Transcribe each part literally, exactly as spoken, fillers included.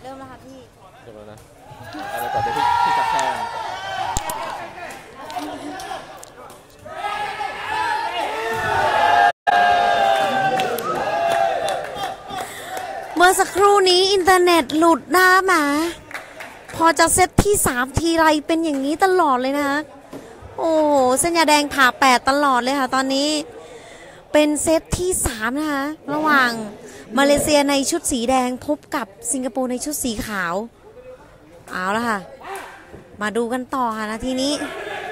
เริ่มแล้วค่ะพี่เริ่มแล้วนะอะไรต่อไปที่ที่จับแทงเมื่อสักครู่นี้อินเทอร์เน็ตหลุดหน้ามาพอจะเซตที่สามทีไรเป็นอย่างนี้ตลอดเลยนะโอ้โหเส้นยาแดงผ่าแปดตลอดเลยค่ะตอนนี้เป็นเซตที่สามนะคะระหว่างมาเลเซียในชุดสีแดงพบกับสิงคโปร์ในชุดสีขาวเอาละค่ะมาดูกันต่อค่ะนาทีนี้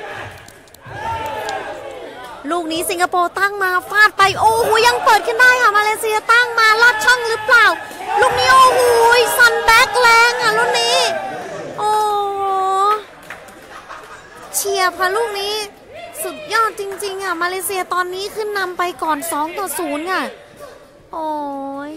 ลูกนี้สิงคโปร์ตั้งมาฟาดไปโอ้โหยังเปิดขึ้นได้ค่ะมาเลเซียตั้งมาลอดช่องหรือเปล่าลูกนี้โอ้โหซันแบ็กแรงอ่ะลูกนี้โอ้เฉียบค่ะลูกนี้สุดยอดจริงๆอ่ะมาเลเซียตอนนี้ขึ้นนำไปก่อนสองต่อศูนย์ค่ะโอ้ย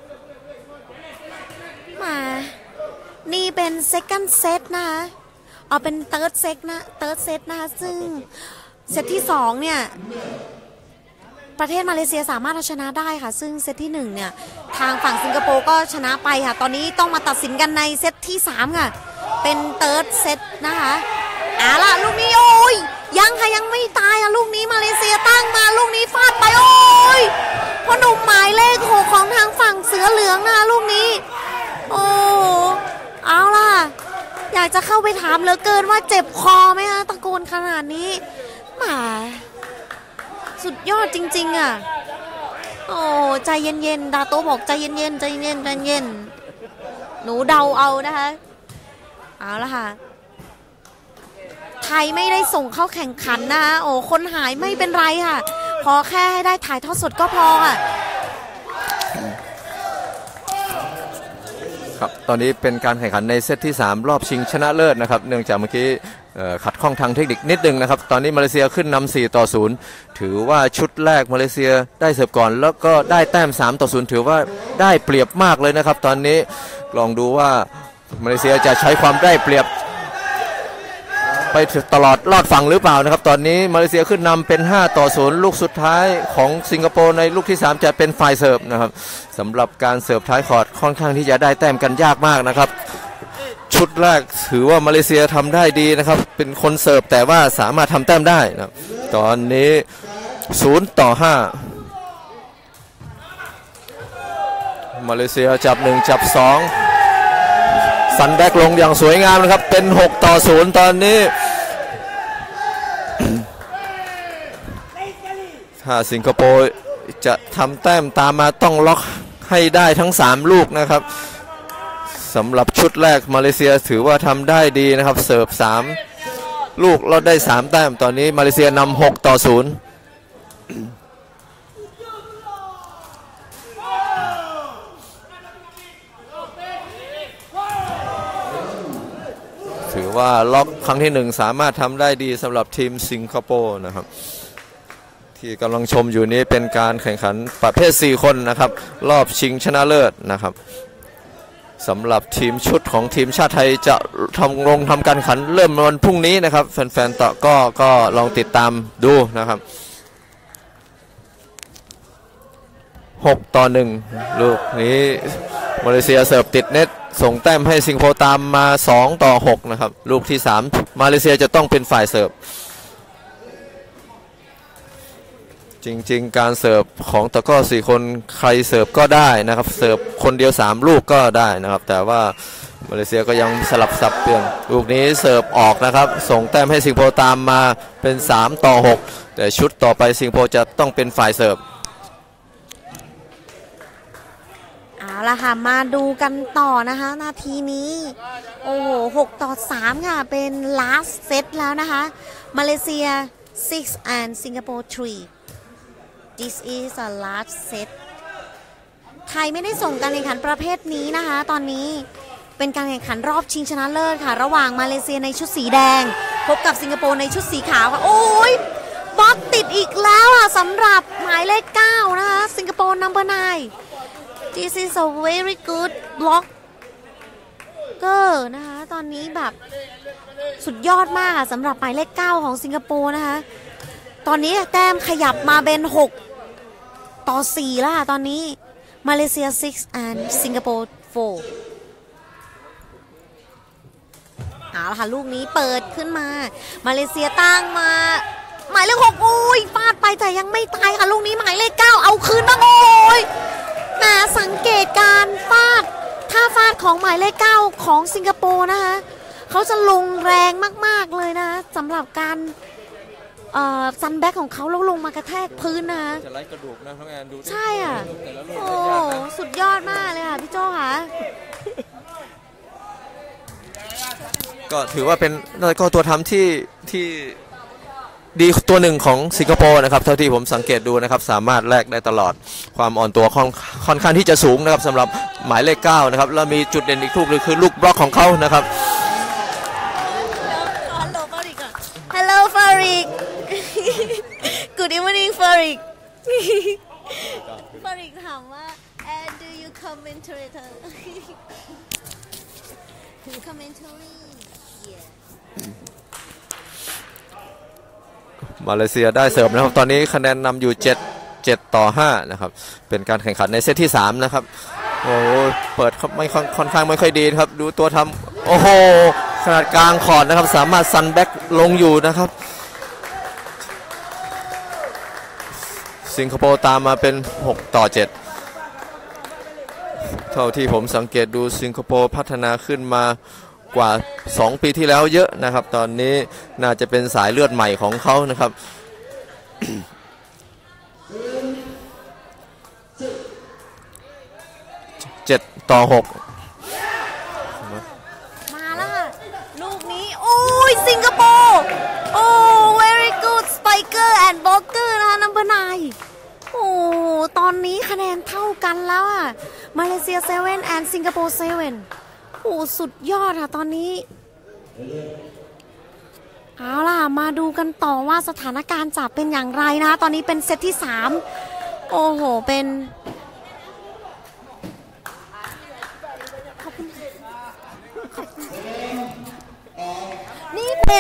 มานี่เป็น second set นะคะเอาเป็น third set นะ third set นะคะซึ่งเซตที่สองเนี่ยประเทศมาเลเซียสามารถเอาชนะได้ค่ะซึ่งเซตที่หนึ่งเนี่ยทางฝั่งสิงคโปร์ก็ชนะไปค่ะตอนนี้ต้องมาตัดสินกันในเซตที่สามค่ะเป็นเติร์ดเซตนะคะเอาล่ะลูกนี้โอ้ยยังค่ะยังไม่ตายอ่ะลูกนี้มาเลเซียตั้งมาลูกนี้ฟาดไปโอ้ยพ่อหนุ่มหมายเลขหกของทางฝั่งเสือเหลืองนะคะลูกนี้โอ้เอาล่ะอยากจะเข้าไปถามเหลือเกินว่าเจ็บคอไหมคะตะโกนขนาดนี้แหมสุดยอดจริงๆอ่ะโอ้ใจเย็นๆดาโต้บอกใจเย็นๆใจเย็นใจเย็นหนูเดาเอานะคะเอาละค่ะไทยไม่ได้ส่งเข้าแข่งขันนะคะโอ้คนหายไม่เป็นไรค่ะขอแค่ให้ได้ถ่ายทอดสดก็พอค่ะครับตอนนี้เป็นการแข่งขันในเซตที่สามรอบชิงชนะเลิศนะครับเนื่องจากเมื่อกี้ขัดข้องทางเทคนิคนิดนึงนะครับตอนนี้มาเลเซียขึ้นนำสี่ต่อศูนย์ถือว่าชุดแรกมาเลเซียได้เสิร์ฟก่อนแล้วก็ได้แต้มสามต่อศูนย์ถือว่าได้เปรียบมากเลยนะครับตอนนี้ลองดูว่ามาเลเซียจะใช้ความได้เปรียบไปตลอดรอดฝั่งหรือเปล่านะครับตอนนี้มาเลเซียขึ้นนำเป็นห้าต่อศูนย์ลูกสุดท้ายของสิงคโปร์ในลูกที่สามจะเป็นฝ่ายเสิร์ฟนะครับสำหรับการเสิร์ฟท้ายคอร์ตค่อนข้างที่จะได้แต้มกันยากมากนะครับชุดแรกถือว่ามาเลเซียทำได้ดีนะครับเป็นคนเสิร์ฟแต่ว่าสามารถทำแต้มได้นะตอนนี้ศูนย์ต่อห้ามาเลเซียจับหนึ่งจับสองซันแบ็กลงอย่างสวยงามนะครับเป็นหกต่อศูนย์ตอนนี้ถ้าสิงคโปร์จะทำแต้มตามมาต้องล็อกให้ได้ทั้งสามลูกนะครับสำหรับชุดแรกมาเลเซียถือว่าทำได้ดีนะครับเสิร์ฟสามลูกเราได้สามแต้มตอนนี้มาเลเซียนำหกต่อศูนย์ถือว่าล็อกครั้งที่หนึ่งสามารถทำได้ดีสำหรับทีมสิงคโปร์นะครับที่กำลังชมอยู่นี้เป็นการแข่งขันประเภทสี่คนนะครับรอบชิงชนะเลิศนะครับสำหรับทีมชุดของทีมชาติไทยจะทำลงทำการขันเริ่มวันพรุ่งนี้นะครับแฟนๆต่อก็ก็ลองติดตามดูนะครับหกต่อหนึ่งลูกนี้มาเลเซียเสิร์ฟติดเน็ตส่งแต้มให้สิงคโปร์ตามมาสองต่อหกนะครับลูกที่สามมาเลเซียจะต้องเป็นฝ่ายเสิร์ฟจริงๆการเสิร์ฟของตะกร้อสี่คนใครเสิร์ฟก็ได้นะครับเสิร์ฟคนเดียวสามลูกก็ได้นะครับแต่ว่ามาเลเซียก็ยังสลับสับเปลี่ยนลูกนี้เสิร์ฟออกนะครับส่งแต้มให้สิงคโปร์ตามมาเป็นสามต่อหกแต่ชุดต่อไปสิงคโปร์จะต้องเป็นฝ่ายเสิร์ฟเอาละค่ะมาดูกันต่อนะคะนาทีนี้โอ้โหหกต่อสามค่ะเป็น last set แล้วนะคะมาเลเซียsix and Singapore three This is a last set ไทยไม่ได้ส่งการแข่งขันประเภทนี้นะคะตอนนี้เป็นการแข่งขันรอบชิงชนะเลิศค่ะระหว่างมาเลเซียในชุดสีแดงพบกับสิงคโปร์ในชุดสีขาวค่ะโอ้ยบล็อกติดอีกแล้วค่ะสำหรับหมายเลขเก้านะคะสิงคโปร์ number nine This is a very good block ก็นะคะตอนนี้แบบสุดยอดมากสำหรับหมายเลขเก้าของสิงคโปร์นะคะตอนนี้แต้มขยับมาเป็นหกต่อสี่แล้วค่ะตอนนี้มาเลเซียsix and Singapore four ละค่ะลูกนี้เปิดขึ้นมามาเลเซียตั้งมาหมายเลขหกโอ้ยฟาดไปแต่ยังไม่ตายค่ะลูกนี้หมายเลขเก้าเอาคืนบ้างโอ้ยมาสังเกตการฟาดท่าฟาดของหมายเลขเก้าของสิงคโปร์นะคะเขาจะลงแรงมากๆเลยนะสำหรับการซันแบ็กของเขาแล้วลงมากระแทกพื้นนะจะไล่กระดูกนะทั้งแอนดูใช่อ่ะโอ้สุดยอดมากเลยค่ะพี่โจ้ค่ะก็ถือว่าเป็นก็ตัวทำที่ที่ดีตัวหนึ่งของสิงคโปร์นะครับเท่าที่ผมสังเกตดูนะครับสามารถแลกได้ตลอดความอ่อนตัวค่อนค่อนข้างที่จะสูงนะครับสำหรับหมายเลขเก้านะครับแล้วมีจุดเด่นอีกลูกนึงคือลูกบล็อกของเขานะครับ Hello Farid Good evening Farid Farid ถามว่า and do you commentator commentary yeah มาเลเซียได้เสิร์ฟนะครับตอนนี้คะแนนนำอยู่เจ็ด เจ็ดต่อห้านะครับเป็นการแข่งขันในเซตที่สามนะครับโอ้เปิดไม่ค่อนข้างไม่ค่อยดีครับดูตัวทำโอ้โหขนาดกลางคอร์ตนะครับสามารถซันแบ็กลงอยู่นะครับสิงคโปร์ตามมาเป็นหกต่อเจ็ดเท่าที่ผมสังเกตดูสิงคโปร์พัฒนาขึ้นมากว่าสองปีที่แล้วเยอะนะครับตอนนี้น่าจะเป็นสายเลือดใหม่ของเขานะครับ เจ็ดต่อหกมาแล้วค่ะลูกนี้โอ้ยสิงคโปร์โอ้ very good spiker and blocker นะคะ number nine โอ้ตอนนี้คะแนนเท่ากันแล้วอ่ะมาเลเซียเซเว่น and สิงคโปร์เซเว่นโอ้สุดยอดค่ะตอนนี้เอาล่ะมาดูกันต่อว่าสถานการณ์จะเป็นอย่างไรนะคะตอนนี้เป็นเซตที่สามโอ้โหเป็นนี่เป็น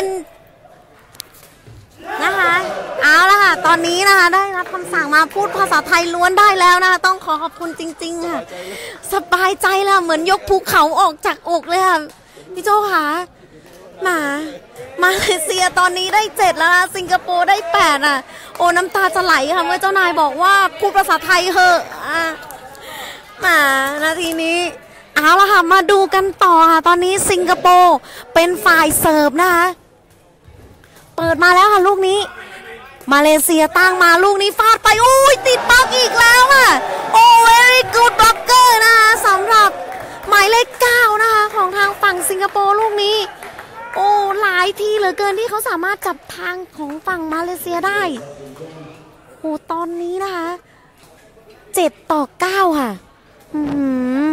นะคะเอาล่ะค่ะตอนนี้นะคะได้รับคำสั่งมาพูดภาษาไทยล้วนได้แล้วนะคะต้องขอขอบคุณจริงๆค่ะสบายใจแล้วเหมือนยกภูเขาออกจากอกเลยค่ะพี่โจค่ะมามาเลเซียตอนนี้ได้เจ็ดแล้วนะสิงคโปร์ได้แปดอ่ะโอ้น้ำตาจะไหลค่ะเมื่อเจ้านายบอกว่าพูดภาษาไทยเหอะอ่ะมานาทีนี้เอาล่ะค่ะมาดูกันต่อค่ะตอนนี้สิงคโปร์เป็นฝ่ายเสิร์ฟนะคะเปิดมาแล้วค่ะลูกนี้มาเลเซียตั้งมาลูกนี้ฟาดไปอุ้ยติดบล็อกอีกแล้วค่ะโอ้ very good blocker นะคะสำหรับหมายเลขเก้านะคะของทางฝั่งสิงคโปร์ลูกนี้โอ้หลายทีเหลือเกินที่เขาสามารถจับทางของฝั่งมาเลเซียได้โอ้ตอนนี้นะคะเจ็ดต่อเก้าค่ะอืม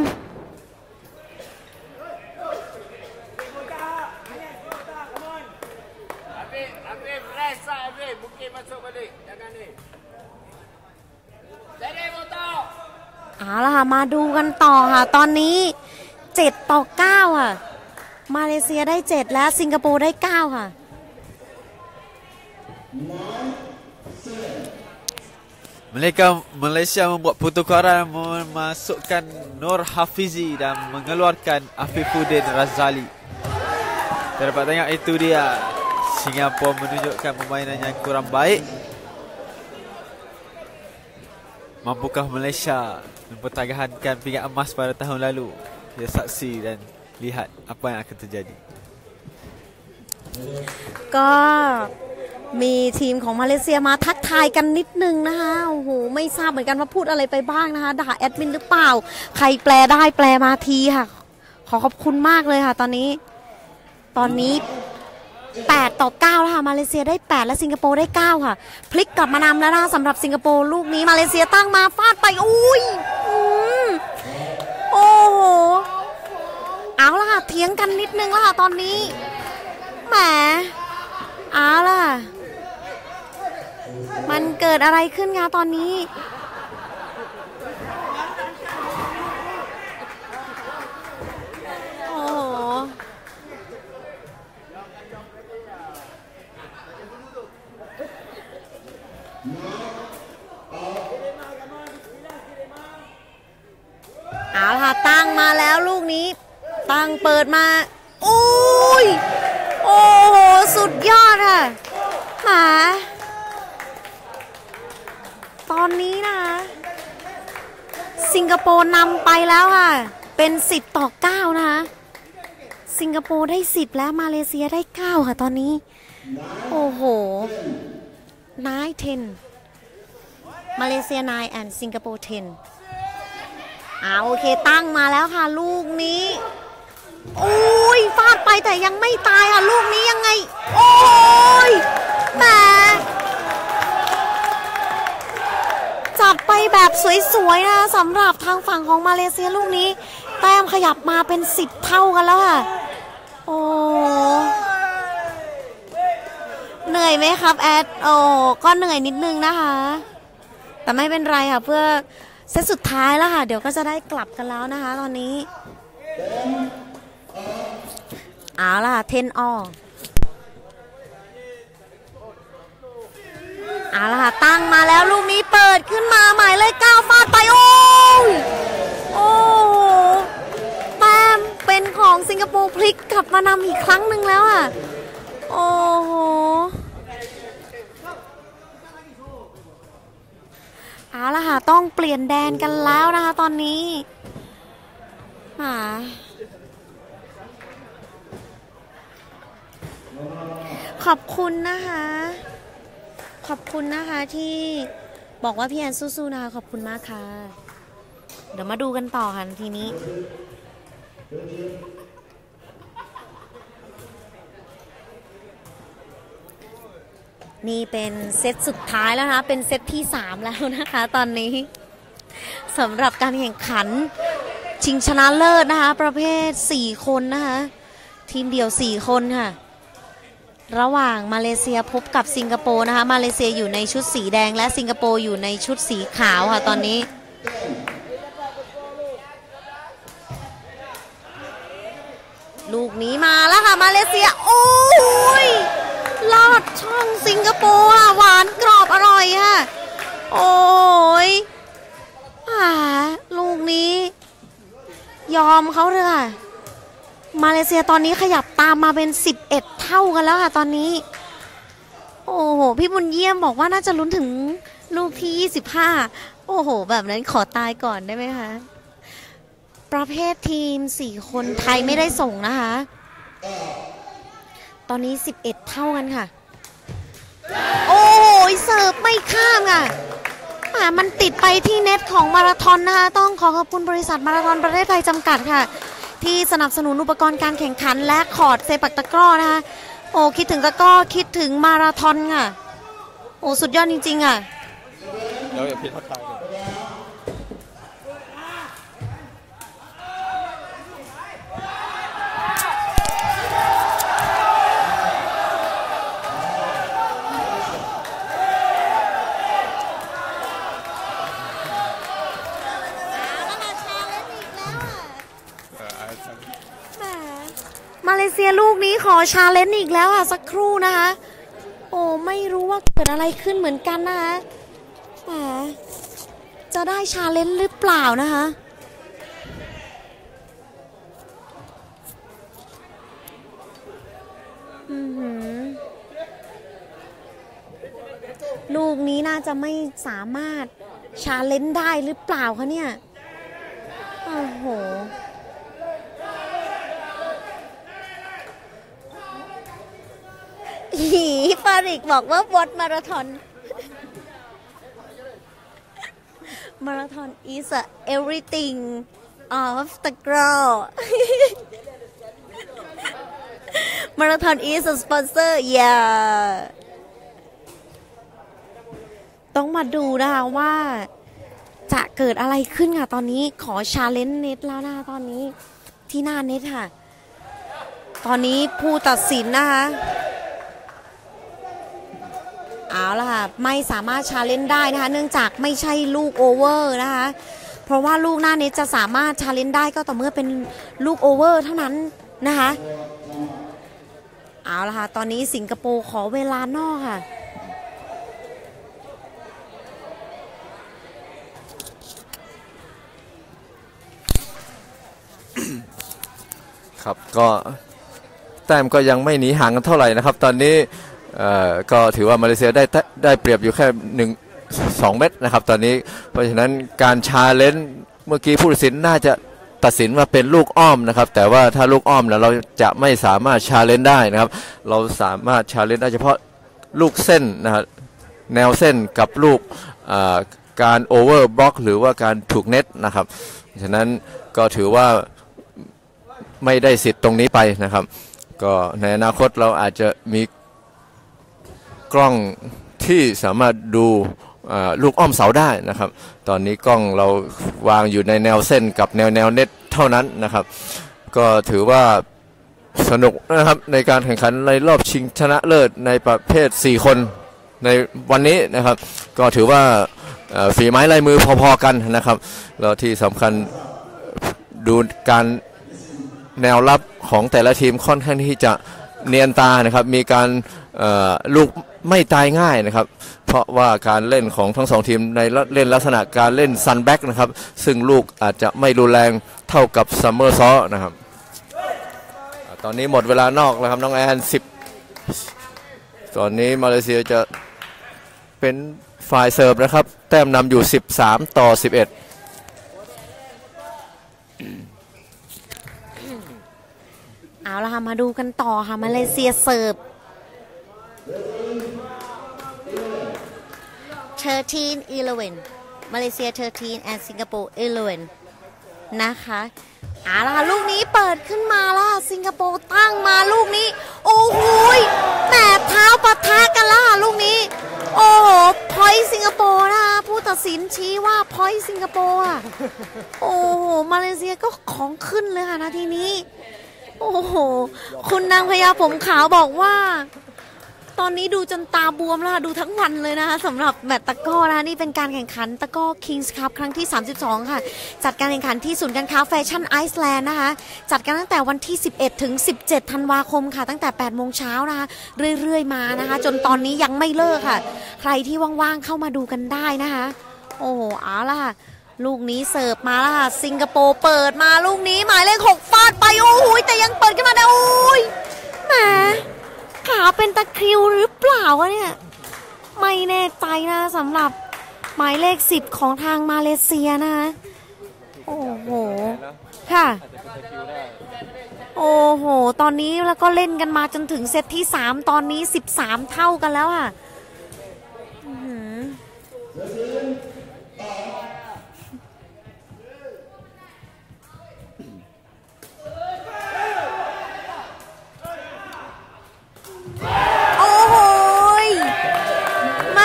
เอาล่ะค่ะมาดูกันต่อค่ะตอนนี้เจ็ดต่อเก้าค่ะมาเลเซียได้เจ็ดและสิงคโปร์ได้เก้าค่ะ Mereka Malaysia membuat pertukaran memasukkan Nur Hafizi dan mengeluarkan Afifuddin Razali. Kita dapat tengok itu dia. Singapura menunjukkan permainan yang kurang baik. Mampukah Malaysia mempertahankan pingat emas pada tahun lalu? Kita saksi dan lihat apa yang akan terjadi. ก็มีทีมของมาเลเซียมาทักทายกันนิดนึงนะคะโอ้โหไม่ทราบเหมือนกันว่าพูดอะไรไปบ้างนะคะด่าแอดมินหรือเปล่าใครแปลได้แปลมาทีค่ะขอขอบคุณมากเลยค่ะตอนนี้ตอนนี้แปดต่อเก้าแล้วค่ะมาเลเซียได้แปดและสิงคโปร์ได้เก้าค่ะพลิกกลับมานำแล้วนะคะสำหรับสิงคโปร์ลูกนี้มาเลเซียตั้งมาฟาดไปอุ้ยโอ้โหเอาละค่ะเถียงกันนิดนึงแล้วค่ะตอนนี้แหมเอาล่ะมันเกิดอะไรขึ้นคะตอนนี้โอ้โหเอาล่ะตั้งมาแล้วลูกนี้ตั้งเปิดมาอุ้ยโอ้โหสุดยอดค่ะหาตอนนี้นะคะสิงคโปร์นำไปแล้วค่ะเป็นสิบต่อเก้านะคะสิงคโปร์ได้สิบแล้วมาเลเซียได้เก้าค่ะตอนนี้โอ้โหnine ten มาเลเซียnine และสิงคโปร์tenอ่าโอเคตั้งมาแล้วค่ะลูกนี้โอ้ยฟาดไปแต่ยังไม่ตายค่ะลูกนี้ยังไงโอ้ยแหมจับไปแบบสวยๆนะสำหรับทางฝั่งของมาเลเซียลูกนี้แต้มขยับมาเป็นสิบเท่ากันแล้วค่ะโอ้เหนื่อยไหมครับแอดโอ้ก็เหนื่อยนิดนึงนะคะแต่ไม่เป็นไรค่ะเพื่อเซตสุดท้ายแล้วค่ะเดี๋ยวก็จะได้กลับกันแล้วนะคะตอนนี้เอาล่ะten allเอาล่ะตั้งมาแล้วลูกนี้เปิดขึ้นมาหมายเลขเก้าฟาดไปโอ้ยโอ้แต้มเป็นของสิงคโปร์พลิกกลับมานำอีกครั้งหนึ่งแล้วอ่ะโอ้โหเอาล่ะค่ะต้องเปลี่ยนแดนกันแล้วนะคะตอนนี้อ่าขอบคุณนะคะขอบคุณนะคะที่บอกว่าพี่แอนสู้ๆนะคะขอบคุณมากค่ะเดี๋ยวมาดูกันต่อค่ะทีนี้นี่เป็นเซตสุดท้ายแล้วนะคะเป็นเซตที่สามแล้วนะคะตอนนี้สำหรับการแข่งขันชิงชนะเลิศนะคะประเภทสี่คนนะคะทีมเดี่ยวสี่คนค่ะระหว่างมาเลเซียพบกับสิงคโปร์นะคะมาเลเซียอยู่ในชุดสีแดงและสิงคโปร์อยู่ในชุดสีขาวค่ะตอนนี้ลูกนี้มาแล้วค่ะมาเลเซียโอ้ยลอดช่องสิงคโปร์หวานกรอบอร่อยค่ะโอ้ยอ่าลูกนี้ยอมเขาเลยค่ะมาเลเซียตอนนี้ขยับตามมาเป็นสิบเอ็ดเท่ากันแล้วค่ะตอนนี้โอ้โหพี่บุญเยี่ยมบอกว่าน่าจะลุ้นถึงลูกที่ยี่สิบห้าโอ้โหแบบนั้นขอตายก่อนได้ไหมคะประเภททีมสี่คนไทยไม่ได้ส่งนะคะตอนนี้สิบเอ็ดเท่ากันค่ะโอ้ยเสิร์ฟไม่ข้ามค่ะมันติดไปที่เน็ตของมาราธอนนะคะต้องขอขอบคุณบริษัทมาราธอนประเทศไทยจำกัดค่ะที่สนับสนุนอุปกรณ์การแข่งขันและคอร์ดเซปักตะกร้อนะคะโอ้คิดถึงตะกร้อคิดถึงมาราธอนค่ะโอ้สุดยอดจริงๆอ่ะเดี๋ยวอย่าพิดทักทายมาเลเซียลูกนี้ขอชาเลนจ์อีกแล้วอ่ะสักครู่นะคะโอ้ไม่รู้ว่าเกิดอะไรขึ้นเหมือนกันนะคะแหมจะได้ชาเลนจ์หรือเปล่านะคะอือหือลูกนี้น่าจะไม่สามารถชาเลนจ์ได้หรือเปล่าคะเนี่ยโอ้โหหีฟาริกบอกว่าวอตมาราธอนมาราธอน is a everything of the girl มาราธอน is a sponsor yeah ต้องมาดูนะคะว่าจะเกิดอะไรขึ้นค่ะตอนนี้ขอชาเลนจ์เน็ตแล้วนะคะตอนนี้ที่หน้าเน็ตค่ะตอนนี้ผู้ตัดสินนะคะเอาละค่ะไม่สามารถชาเลนจ์ได้นะคะเนื่องจากไม่ใช่ลูกโอเวอร์นะคะเพราะว่าลูกหน้าเน็ตจะสามารถชาเลนจ์ได้ก็ต่อเมื่อเป็นลูกโอเวอร์เท่านั้นนะคะเอาละค่ะตอนนี้สิงคโปร์ขอเวลานอกค่ะครับก็แต้มก็ยังไม่หนีห่างกันเท่าไหร่นะครับตอนนี้ก็ถือว่ามาเลเซียได้ได้เปรียบอยู่แค่หนึ่งสองเม็ดนะครับตอนนี้เพราะฉะนั้นการชาเลนจ์เมื่อกี้ผู้ตัดสินน่าจะตัดสินว่าเป็นลูกอ้อมนะครับแต่ว่าถ้าลูกอ้อมเนี่ยเราจะไม่สามารถชาเลนจ์ได้นะครับเราสามารถชาเลนจ์ได้เฉพาะลูกเส้นนะครับแนวเส้นกับลูกการโอเวอร์บล็อกหรือว่าการถูกเน็ตนะครับฉะนั้นก็ถือว่าไม่ได้สิทธิ์ตรงนี้ไปนะครับก็ในอนาคตเราอาจจะมีกล้องที่สามารถดูลูกอ้อมเสาได้นะครับตอนนี้กล้องเราวางอยู่ในแนวเส้นกับแนวแนวเน็ตเท่านั้นนะครับก็ถือว่าสนุกนะครับในการแข่งขันในรอบชิงชนะเลิศในประเภทสี่คนในวันนี้นะครับก็ถือว่าฝีไม้ลายมือพอๆกันนะครับแล้วที่สำคัญดูการแนวรับของแต่ละทีมค่อนข้างที่จะเนียนตานะครับมีการลูกไม่ตายง่ายนะครับเพราะว่าการเล่นของทั้งสองทีมในเล่นลักษณะการเล่นซันแบ็กนะครับซึ่งลูกอาจจะไม่รุนแรงเท่ากับซัมเมอร์ซอนะครับตอนนี้หมดเวลานอกแล้วครับน้องแอนสิบตอนนี้มาเลเซียจะเป็นฝ่ายเสิร์ฟนะครับแต้มนำอยู่สิบสามต่อสิบเอ็ดเอาละค่ะมาดูกันต่อค่ะมาเลเซียเสิร์ฟthirteen eleven มาเลเซียthirteen and Singapore eleven นะคะเอาละค่ะลูกนี้เปิดขึ้นมาแล้วสิงคโปร์ตั้งมาลูกนี้โอ้โหแหมเท้าปะทะกันแล้วลูกนี้โอ้โหพอยต์สิงคโปร์นะคะผู้ตัดสินชี้ว่าพอยต์สิงคโปร์อ่ะโอ้โหมาเลเซียก็ของขึ้นเลยค่ะนาทีนี้โอ้โหคุณนางพญาผมขาวบอกว่าตอนนี้ดูจนตาบวมแล้วดูทั้งวันเลยนะคะสำหรับแมตช์ตะก้อนะนี่เป็นการแข่งขันตะก้อ Kings Cup ครั้งที่สามสิบสองค่ะจัดการแข่งขันที่ศูนย์การค้าแฟชั่นไอซ์แลนด์นะคะจัดกันตั้งแต่วันที่สิบเอ็ดถึงสิบเจ็ดธันวาคมค่ะตั้งแต่แปดโมงเช้านะคะเรื่อยๆมานะคะจนตอนนี้ยังไม่เลิกค่ะใครที่ว่างๆเข้ามาดูกันได้นะคะโอ้โหเอาล่ะลูกนี้เสิร์ฟมาแล้วค่ะสิงคโปร์เปิดมาลูกนี้หมายเลขหกฟาดไปโอ้โหแต่ยังเปิดขึ้นมาได้โอ้ยแหมขาเป็นตะคริวหรือเปล่าวะเนี่ยไม่แน่ใจนะสำหรับหมายเลขสิบของทางมาเลเซียนะคะโอ้โหค่ะโอ้โหตอนนี้แล้วก็เล่นกันมาจนถึงเซตที่สามตอนนี้สิบสามเท่ากันแล้วค่ะโอ้โหแหม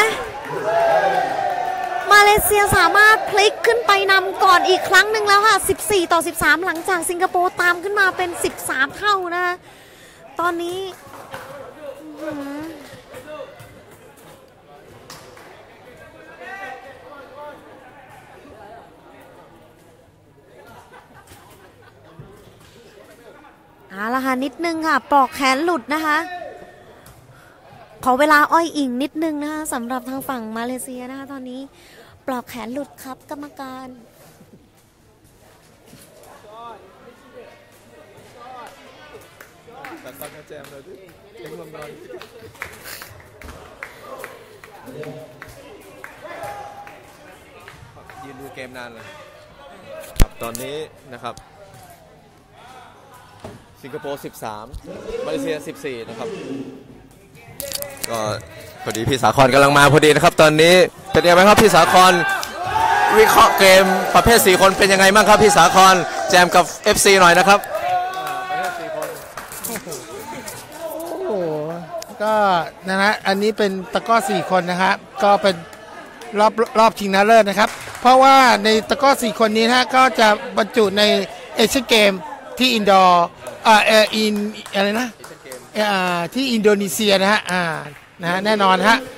มาเลเซียสามารถพลิกขึ้นไปนำก่อนอีกครั้งหนึ่งแล้วค่ะสิบสี่ต่อสิบสามหลังจากสิงคโปร์ตามขึ้นมาเป็นสิบสามเท่านะตอนนี้เอาละค่ะนิดนึงค่ะปลอกแขนหลุดนะคะขอเวลาอ้อยอิงนิดนึงนะคะสำหรับทางฝั่งมาเลเซียนะคะตอนนี้ปลอกแขนหลุดครับกรรมการยืนดูเกมนานเลยครับตอนนี้นะครับสิงคโปร์สิบสามมาเลเซียสิบสี่นะครับก็พอดีพี่สาครกำลังมาพอดีนะครับตอนนี้เป็นยังไงบ้างครับพี่สาครวิเคราะห์เกมประเภทสี่คนเป็นยังไงบ้างครับพี่สาครแจมกับ เอฟ ซี หน่อยนะครับประเภทสี่คนโอ้โหก็นะฮะอันนี้เป็นตะก้อสี่คนนะครับก็เป็นรอบรอบชิงชนะเลิศนะครับเพราะว่าในตะก้อสี่คนนี้นะฮะก็จะบรรจุในเอเชียนเกมที่อินดอร์อ่าเอออินอะไรนะอ่าที่อินโดนีเซียนะฮะอ่านะฮะแน่นอนฮะ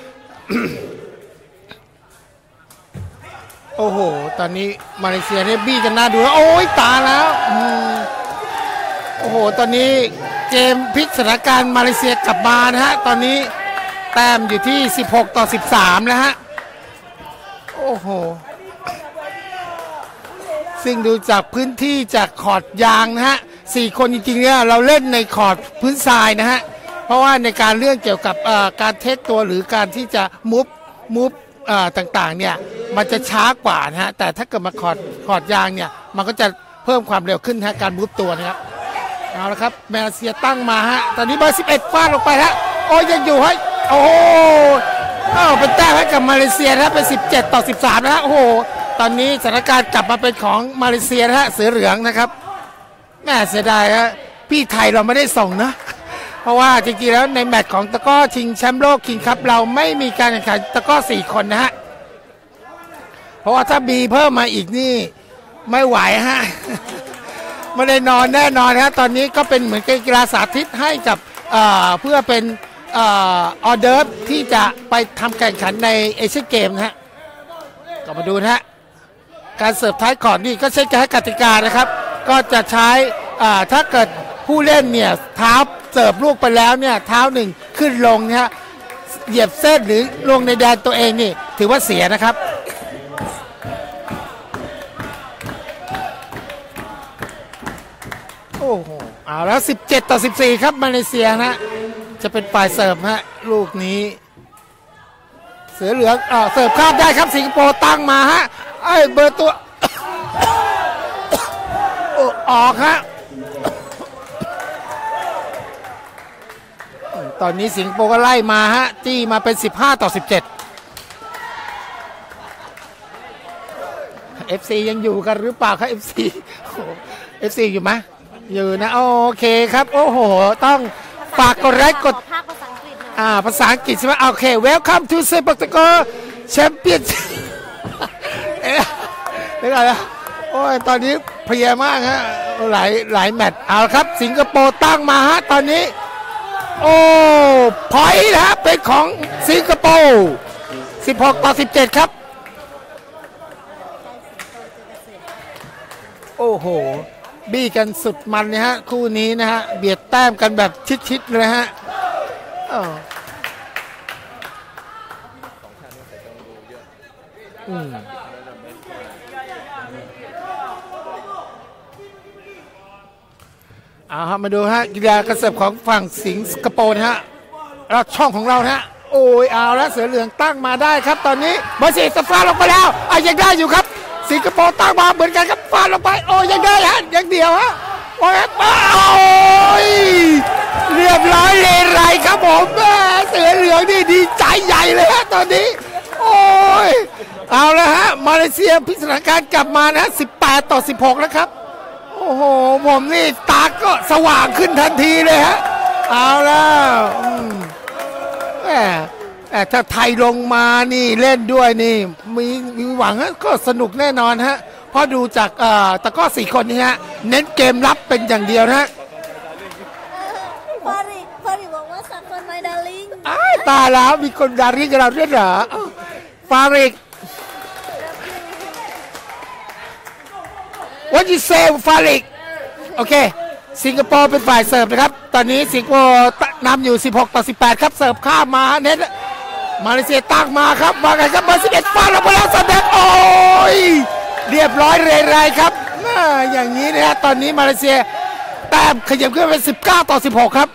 โอ้โหตอนนี้มาเลเซียเนี่ยบี้กันน่าดูแล้วโอ้ยตาแล้วโอ้โหตอนนี้เกมพลิกสถานการณ์มาเลเซียกลับมานะฮะตอนนี้แต้มอยู่ที่สิบหกต่อสิบสามนะฮะโอ้โหซึ่งดูจากพื้นที่จากขอดยางนะฮะสี่คนจริงๆเนี่ยเราเล่นในคอร์ดพื้นทรายนะฮะเพราะว่าในการเรื่องเกี่ยวกับการเทคตัวหรือการที่จะมูฟมูฟต่างๆเนี่ยมันจะช้ากว่านะฮะแต่ถ้าเกิดมาคอร์ดคอร์ดยางเนี่ยมันก็จะเพิ่มความเร็วขึ้นฮะการมูฟตัวนะครับเอาละครับมาเลเซียตั้งมาฮะตอนนี้เบอร์สิบเอ็ดฟาดลงไปฮะโอ้ยังอยู่ฮะโอ้โหเป็นแต้มให้กับมาเลเซียนะเป็นสิบเจ็ดต่อสิบสามนะฮะโอ้โหตอนนี้สถานการณ์กลับมาเป็นของมาเลเซียนะฮะเสือเหลืองนะครับแม่เสียดายฮะพี่ไทยเราไม่ได้ส่งนะเพราะว่าจริงๆแล้วในแมตช์ของตะก้อชิงแชมป์โลกคิงคัพเราไม่มีการแข่งขันตะก้อสี่คนนะฮะเพราะว่าถ้ามีเพิ่มมาอีกนี่ไม่ไหวฮะไม่ได้นอนแน่นอนฮะตอนนี้ก็เป็นเหมือนกีฬาสาธิตให้กับเอ่อเพื่อเป็นเออเดิร์ฟที่จะไปทำแข่งขันในเอเชียนเกมนะฮะก็มาดูนะฮะการเสิร์ฟท้ายคอร์ดนี่ก็ใช้การกติกานะครับก็จะใช้ถ้าเกิดผู้เล่นเนี่ยเท้าเสิร์ฟลูกไปแล้วเนี่ยเท้าหนึ่งขึ้นลงเนี่ยเหยียบเส้นหรือลงในแดนตัวเองนี่ถือว่าเสียนะครับโอ้โหเอาแล้วสิบเจ็ดต่อสิบสี่ครับมาเลเซียนะจะเป็นฝ่ายเสิร์ฟฮะลูกนี้เสือเหลืองเออเสิร์ฟข้ามได้ครับสิงคโปร์ตั้งมาฮะไอ้เบอร์ตัวออกฮะตอนนี้สิงคโปร์ก็ไล่มาฮะจี้มาเป็นสิบห้าต่อสิบเจ็ด เอฟ ซี ยังอยู่กันหรือเปล่าครับ เอฟ ซี เอฟ ซี อยู่ไหมอยู่นะโอเคครับโอ้โหต้องฝากกดไลค์กดอ่าภาษาอังกฤษใช่ไหมโอเค Welcome to เซปักตะกอแชมเปี้ยนเอ๊ะเดี๋ยวก่อนนะโอ้ยตอนนี้เพลียมากฮะหลายหลายแมตช์เอาครับสิงคโปร์ตั้งมาฮะตอนนี้โอ้พอยต์นะเป็นของสิงคโปร์สิบหกต่อสิบเจ็ดครับโอ้โหบี้กันสุดมันนะฮะคู่นี้นะฮะเบียดแต้มกันแบบชิดๆเลยฮะอืมเอาครับมาดูฮะกีฬากระเสิบของฝั่งสิงคโปร์นะฮะเราช่องของเรานะฮะโอ้ยเอาแล้วเสือเหลืองตั้งมาได้ครับตอนนี้เบอร์สี่สฟาลงไปแล้วอ่ะยังได้อยู่ครับสิงคโปร์ตั้งมาเหมือนกันครับฟาดลงไปโอ้ยังได้ฮะยังเดียวฮะโอ้ยโอ้ยเรียบร้อยเลยไรครับผมเสือเหลืองนี่ดีใจใหญ่เลยฮะตอนนี้โอ้ยเอาแล้วฮะมาเลเซียพิสถานการณ์กลับมานะสิบแปดต่อสิบหกแล้วครับโอ้โหผมนี่ตาก็สว่างขึ้นทันทีเลยฮะเอาแล้วแหมแต่ถ้าไทยลงมานี่เล่นด้วยนี่มีมีหวังก็สนุกแน่นอนฮะเพราะดูจากตะก้อสี่คนนี้ฮะเน้นเกมรับเป็นอย่างเดียวนะพอริพอริบอกว่าสักคนไม่ดาริงตาแล้วมีคนดาริงกับเราด้วยเหรอฟาริก What you say ฟาริกโอเคสิงคโปร์เป็นฝ่ายเสิร์ฟนะครับตอนนี้สิงคโปร์นำอยู่สิบหกต่อสิบแปดครับเสิร์ฟข้ามมาเน็ตมาเลเซียตั้งมาครับมาไงครับเบอร์สิบเอ็ดฟาดลงไปแล้วสันเดกโอ้ยเรียบร้อยเรไรครับอย่างนี้นะฮะตอนนี้มาเลเซียแต้มขยับขึ้นเป็นสิบเก้าต่อสิบหกครับ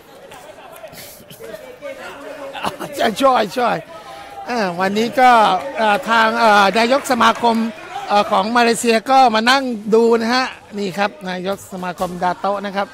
ช่วยช่วยวันนี้ก็ทางนายกสมาคมของมาเลเซียก็มานั่งดูนะฮะนี่ครับนายกสมาคมดาโต้นะครับ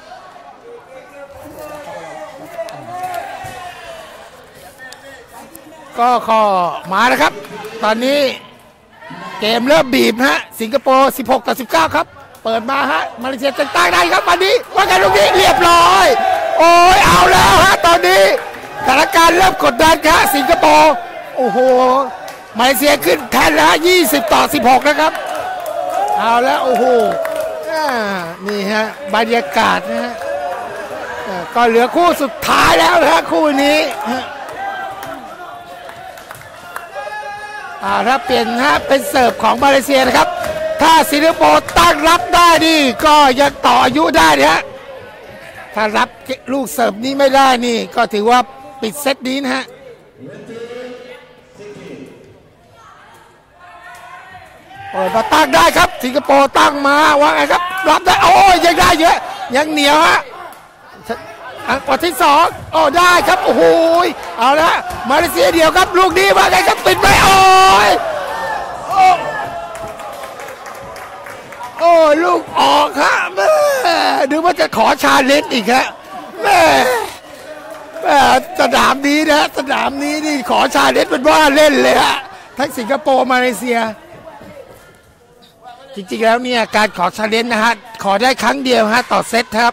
ก็ขอมาแล้วครับตอนนี้เกมเริ่มบีบฮะสิงคโปร์สิบหกต่อสิบเก้าครับเปิดมาฮะมาเลเซียจะตั้งได้ครับวันนี้ว่ากันตรงนี้เรียบร้อยโอ้ยเอาแล้วฮะตอนนี้สถานการณ์เริ่มกดดันครับสิงคโปร์โอ้โหมาเลเซียขึ้นแทนแล้วยี่สิบต่อสิบหกนะครับเอาแล้วโอ้โหนี่ฮะบรรยากาศนะฮะก็เหลือคู่สุดท้ายแล้วนะคู่นี้อ่าถ้าเปลี่ยนฮะเป็นเสิร์ฟของมาเลเซียนะครับถ้าสิงคโปร์ตั้งรับได้นี่ก็ยังต่ออายุได้นะฮะถ้ารับลูกเสิร์ฟนี้ไม่ได้นี่ก็ถือว่าปิดเซตนี้นะฮะเปิดมาตั้งได้ครับสิงคโปร์ตั้งมาว่าไงครับรับได้โอ้ยยังได้เยอะยังเหนียวฮะอันกว่าที่สองโอ้ได้ครับโอ้โหเอาละมาเลเซียเดียวครับลูกนี้ว่าไงครับปิดไปโอ้ยโอ้โอ้ลูกออกฮะแม่ดูว่าจะขอชาเลนจ์อีกฮะแม่แม่สนามนี้นะสนามนี้นี่ขอชาเลนจ์เป็นว่าเล่นเลยฮะทั้งสิงคโปร์มาเลเซียจริงๆแล้วเนี่ยการขอชาเลนจ์นะฮะขอได้ครั้งเดียวฮะต่อเซตครับ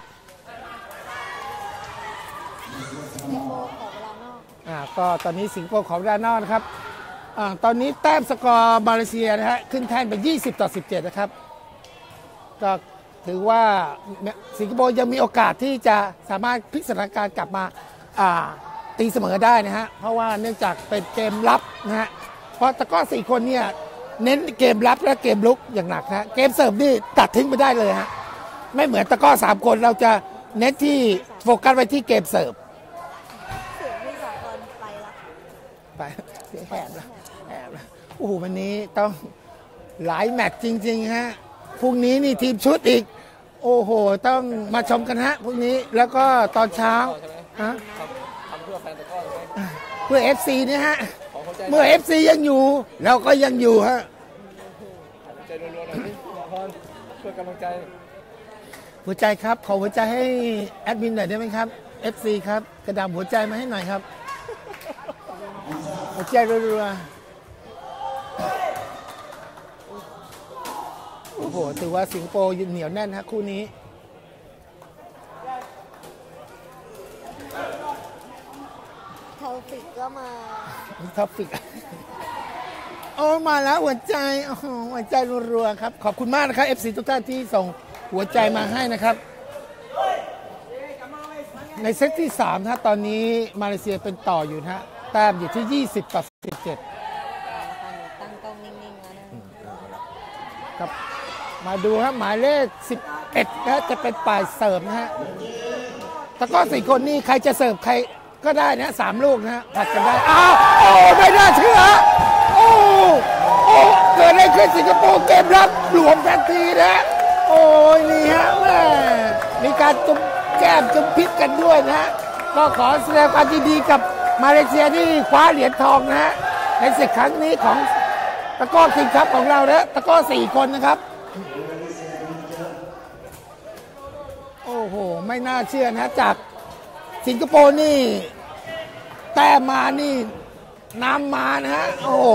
อ่าก็ตอนนี้สิงคโปร์ขอเวลานอกนะครับอ่าตอนนี้แต้มสกอร์มาเลเซียนะฮะขึ้นแท่นเป็นยี่สิบต่อสิบเจ็ดนะครับก็ถือว่าสิงคโปร์ยังมีโอกาสที่จะสามารถพลิกสถานการณ์กลับมาอ่าตีเสมอได้นะฮะเพราะว่าเนื่องจากเป็นเกมลับนะฮะเพราะตะก้อสี่คนเนี่ยเน้นเกมรับและเกมลุกอย่างหนักนะเกมเสิร์ฟนี่ตัดทิ้งไปได้เลยฮะไม่เหมือนตะก้อสามคนเราจะเน้นที่โฟกัสไว้ที่เกมเสิร์ฟเสียงพี่สากลไปละไปเสียงแหบแล้วแหบแล้วโอ้โหวันนี้ต้องหลายแมตช์จริงๆฮะพรุ่งนี้นี่ทีมชุดอีกโอ้โหต้องมาชมกันฮะพรุ่งนี้แล้วก็ตอนเช้าฮะทำเพื่อแฟนตะก้อเพื่อ เอฟ ซี เนี่ยฮะเมื่อ เอฟ ซี ยังอยู่เราก็ยังอยู่ฮะใจรัวๆหน่อยพี่พรเพื่อกำลังใจหัวใจครับขอหัวใจให้แอดมินหน่อยได้ไหมครับ เอฟ ซี ครับกระดาษหัวใจมาให้หน่อยครับหัวใจรัวๆโอ้โหถือว่าสิงคโปร์เหนียวแน่นฮะคู่นี้เทาฟิกก็มาท็อปฟิกโอ้มาแล้วหัวใจโอ้หัวใจรัวๆครับขอบคุณมากนะครับ เอฟ ซี ทุกท่านที่ส่งหัวใจมาให้นะครับในเซตที่สามนะตอนนี้มาเลเซียเป็นต่ออยู่นะฮะแต้มอยู่ที่ยี่สิบต่อสิบเจ็ดตั้งกล้องนิ่งๆนะครับมาดูฮะหมายเลขสิบเอ็ดนะจะเป็นฝ่ายเสิร์ฟนะฮะตะก้อสี่คนนี่ใครจะเสิร์ฟใครก็ได้นะสามลูกนะฮะผัดกันได้อ้าวโอ้ไม่น่าเชื่อโอ้โอ้เกิดอะไรขึ้นสิงคโปร์เกมรับหลวมทันทีนะโอ้ยนี่ฮะแม่มีการจุ๊บแก้มจุ๊บพิษกันด้วยนะฮะก็ขอแสดงความยินดีกับมาเลเซียที่คว้าเหรียญทองนะฮะในศึกครั้งนี้ของตะก้อคิงคัพของเรานะตะก้อสี่คนนะครับโอ้โหไม่น่าเชื่อนะจากสิงคโปร์นี่แต้มมานี่น้ำมานะฮะโอ้โห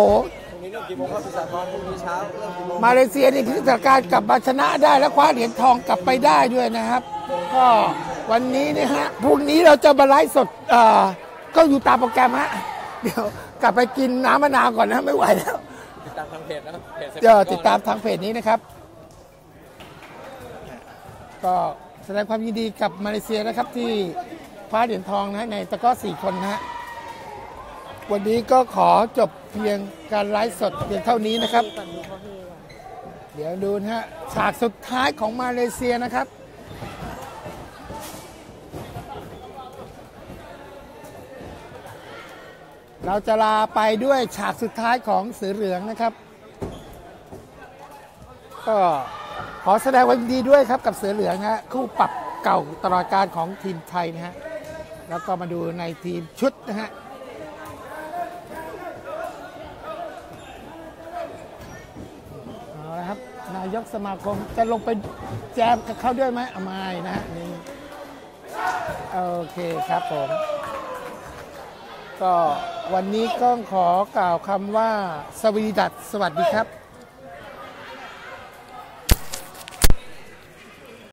มาเลเซียนี่พิธีการกลับมาชนะได้และคว้าเหรียญทองกลับไปได้ด้วยนะครับก็วันนี้เนี่ยฮะพรุ่งนี้เราจะมาไลฟ์สดเอ่อก็อยู่ตามโปรแกรมฮะเดี๋ยวกลับไปกินน้ำมะนาวก่อนนะไม่ไหวแล้วติดตามทางเพจนะครับเดี๋ยวติดตามทางเพจนี้นะครับก็แสดงความยินดีกับมาเลเซียนะครับที่คว้าเหรียญทองนะในตะก้อสี่คนนะฮะวันนี้ก็ขอจบเพียงการไลฟ์สดเพียงเท่านี้นะครับเดี๋ยวดูนะฮะฉากสุดท้ายของมาเลเซียนะครับเราจะลาไปด้วยฉากสุดท้ายของเสือเหลืองนะครับก็ขอแสดงความยินดีด้วยครับกับเสือเหลืองนะฮะคู่ปรับเก่าตลอดการของทีมไทยนะฮะแล้วก็มาดูในทีมชุดนะฮะเอาละครับนายกสมาคมจะลงไปแจมกับเขาด้วยไหมเอาไม่นะฮะนี่โอเคครับผมก็วันนี้ก็ขอกล่าวคำว่าสวีดัสสวัสดีครับ